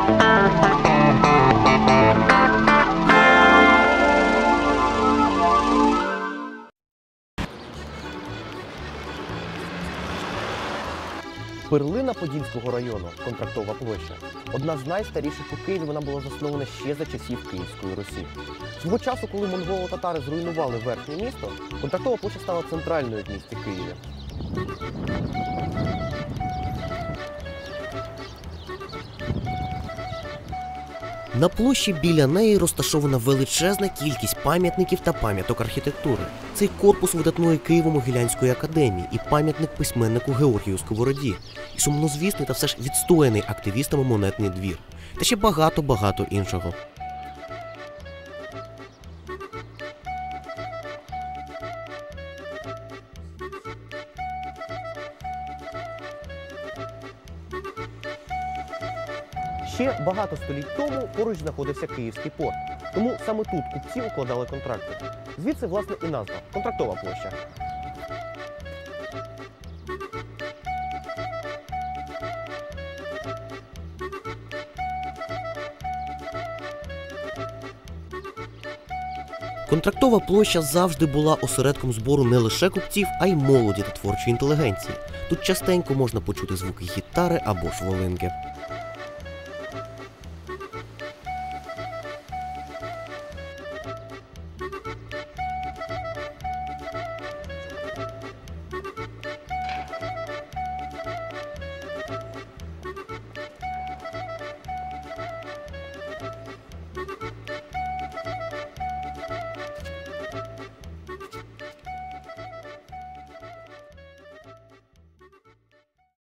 Перлина Подільського району, Контрактова площа, одна з найстаріших у Києві, вона була заснована ще за часів Київської Русі. Свого часу, коли монголо-татари зруйнували верхнє місто, Контрактова площа стала центральною в місті Києві. На площі біля неї розташована величезна кількість пам'ятників та пам'яток архітектури. Цей корпус видатної Києво-Могилянської академії і пам'ятник письменнику Георгію Сковороді, і сумнозвісний та все ж відстояний активістами Монетний двір. Та ще багато-багато іншого. Ще багато століть тому поруч знаходився Київський порт. Тому саме тут купці укладали контракти. Звідси, власне, і назва – Контрактова площа. Контрактова площа завжди була осередком збору не лише купців, а й молоді та творчої інтелігенції. Тут частенько можна почути звуки гітари або ж волинки.